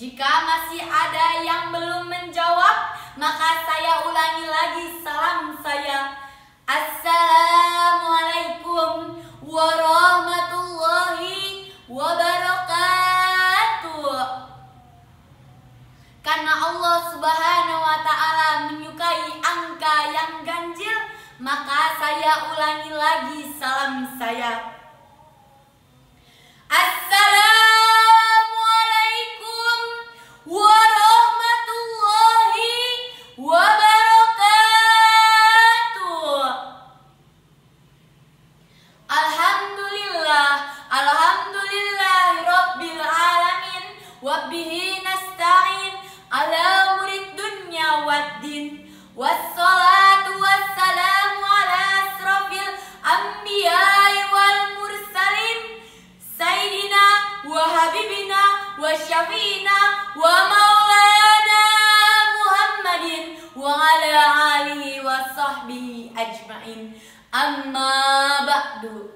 Jika masih ada yang belum menjawab, maka saya ulangi lagi salam saya. Assalamualaikum warahmatullahi wabarakatuh. Karena Allah Subhanahu wa Ta'ala menyukai angka yang ganjil, maka saya ulangi lagi salam saya. Assalamualaikum warahmatullahi wabarakatuh. Alhamdulillahirabbil alamin wa bihi nasta'in ala murid dunya waddin. Wassalatu wassalamu ala asrafil anbiya'i wal mursalin Sayyidina wa habibina wa syafi'ina wa maulana Muhammadin wa ala alihi wa sahbihi ajma'in. Amma ba'du.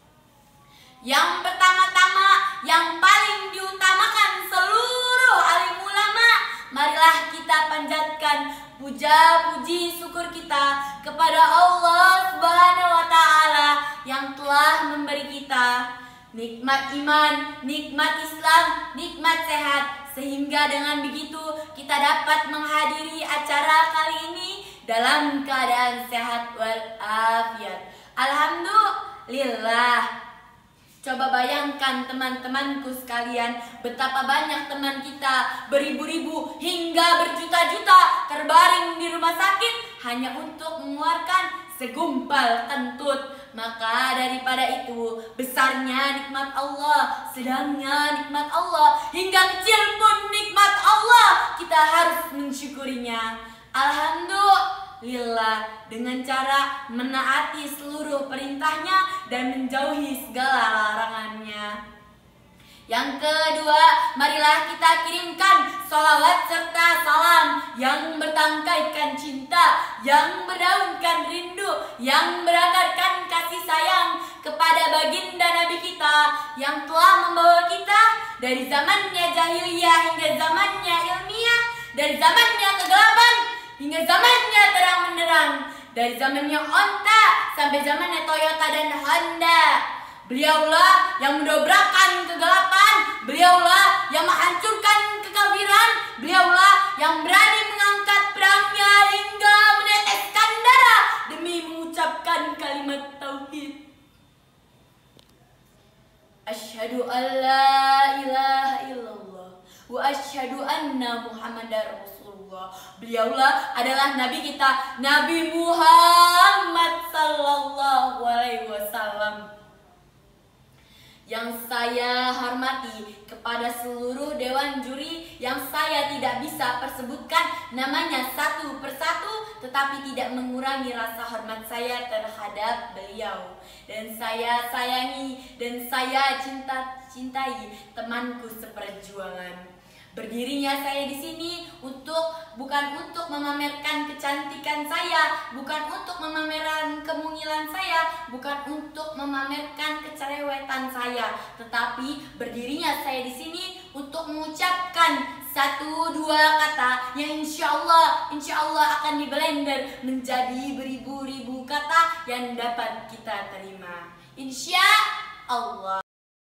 Yang pertama-tama, yang paling diutamakan seluruh alim ulama, marilah kita panjatkan puja-puji syukur kita kepada Allah Subhanahu wa Ta'ala yang telah memberi kita nikmat iman, nikmat Islam, nikmat sehat, sehingga dengan begitu kita dapat menghadiri acara kali ini dalam keadaan sehat walafiat. Alhamdulillah. Coba bayangkan teman-temanku sekalian, betapa banyak teman kita beribu-ribu hingga berjuta-juta terbaring di rumah sakit hanya untuk mengeluarkan segumpal kentut. Maka daripada itu, besarnya nikmat Allah, sedangnya nikmat Allah, hingga kecil pun nikmat Allah, kita harus mensyukurinya. Alhamdulillah, dengan cara menaati seluruh perintahnya dan menjauhi segala larangannya. Yang kedua, marilah kita kirimkan sholawat serta salam yang bertangkaikan cinta, yang berdaunkan rindu, yang berakarkan kasih sayang kepada baginda Nabi kita yang telah membawa kita dari zamannya jahiliyah hingga zamannya ilmiah, dari zamannya kegelapan hingga zamannya terang benderang, dari zamannya onta sampai zamannya Toyota dan Honda. Beliaulah yang mendobrakkan kegelapan, beliaulah yang menghancurkan kekafiran, beliaulah yang berani mengangkat perangnya hingga meneteskan darah demi mengucapkan kalimat tauhid. Asyhadu an la ilaha illallah wa asyhadu anna Muhammadar Rasulullah. Beliaulah adalah nabi kita, Nabi Muhammad sallallahu alaihi wasallam. Yang saya hormati kepada seluruh dewan juri yang saya tidak bisa persebutkan namanya satu persatu, tetapi tidak mengurangi rasa hormat saya terhadap beliau. Dan saya sayangi dan saya cintai temanku seperjuangan. Berdirinya saya di sini bukan untuk memamerkan kecantikan saya, bukan untuk memamerkan kemungilan saya, bukan untuk memamerkan kecerewetan saya, tetapi berdirinya saya di sini untuk mengucapkan satu dua kata yang insya Allah akan diblender menjadi beribu-ribu kata yang dapat kita terima. Insya Allah.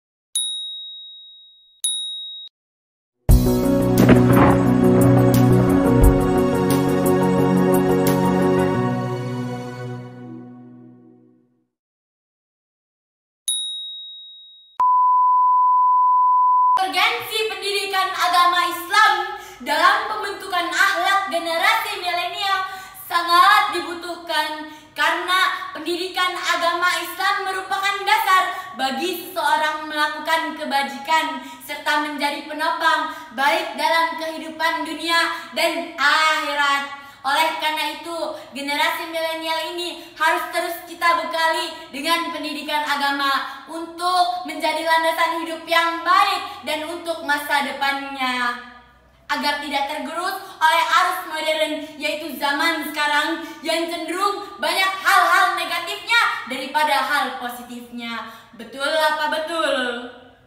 Urgensi pendidikan agama Islam dalam pembentukan akhlak generasi milenial sangat dibutuhkan, karena pendidikan agama Islam merupakan dasar bagi seseorang melakukan kebajikan serta menjadi penopang baik dalam kehidupan dunia dan akhirat. Oleh karena itu, generasi milenial ini harus terus kita bekali dengan pendidikan agama untuk menjadi landasan hidup yang baik dan untuk masa depannya, agar tidak tergerus oleh arus modern, yaitu zaman sekarang yang cenderung banyak hal-hal negatifnya daripada hal positifnya. Betul apa betul?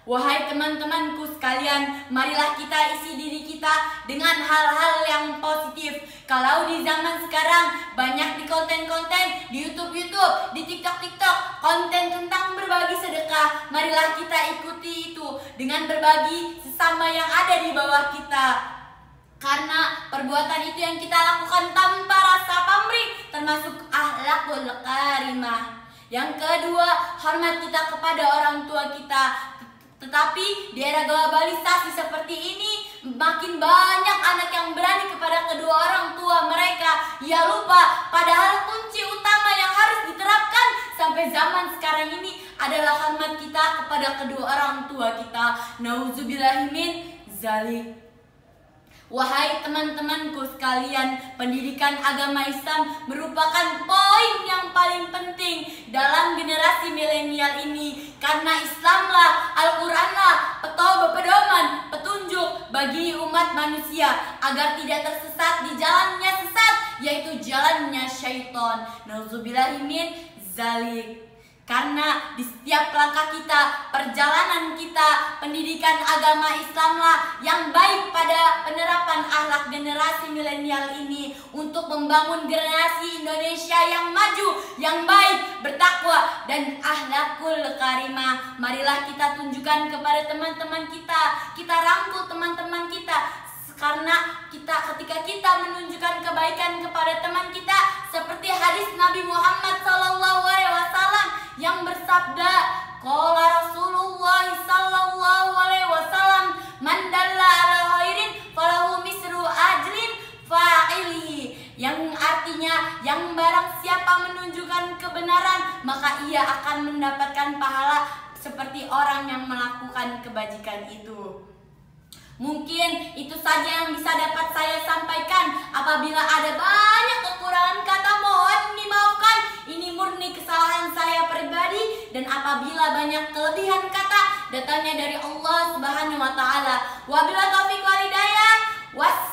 Wahai teman-temanku sekalian, marilah kita isi diri kita dengan hal-hal yang positif. Kalau di zaman sekarang banyak di konten-konten, di YouTube, di TikTok, konten tentang berbagi sedekah, marilah kita ikuti itu dengan berbagi sesama yang ada di bawah kita. Karena perbuatan itu yang kita lakukan tanpa rasa pamrih, termasuk akhlakul karimah. Yang kedua, hormat kita kepada orang tua kita. Tetapi di era globalisasi seperti ini, makin banyak anak yang berani kepada kedua orang tua mereka. Ia lupa padahal kunci utama yang harus diterapkan sampai zaman sekarang ini adalah hormat kita kepada kedua orang tua kita. Nauzubillahi min zalik. Wahai teman-temanku sekalian, pendidikan agama Islam merupakan poin yang paling penting dalam generasi milenial ini. Karena Islamlah, Al-Quranlah, pedoman, petunjuk bagi umat manusia agar tidak tersesat di jalannya sesat, yaitu jalannya syaitan. Nauzubillahi min zalik. Karena di setiap langkah kita, perjalanan kita, pendidikan agama Islamlah yang baik pada penerapan akhlak generasi milenial ini untuk membangun generasi Indonesia yang maju, yang baik, bertakwa, dan akhlakul karimah. Marilah kita tunjukkan kepada teman-teman kita rangkul teman-teman kita. Karena ketika kita menunjukkan kebaikan kepada teman kita, seperti hadis Nabi Muhammad SAW yang bersabda, qala Rasulullah SAW, man dalla ala khairin falahu misru ajrin fa'ilihi. Yang artinya, yang barang siapa menunjukkan kebenaran, maka ia akan mendapatkan pahala seperti orang yang melakukan kebajikan itu. Mungkin itu saja yang bisa dapat saya sampaikan. Apabila ada banyak kekurangan kata, mohon dimaafkan. Ini murni kesalahan saya pribadi. Dan apabila banyak kelebihan kata, datangnya dari Allah Subhanahu wa Ta'ala. Wabillahi taufiq wal hidayah.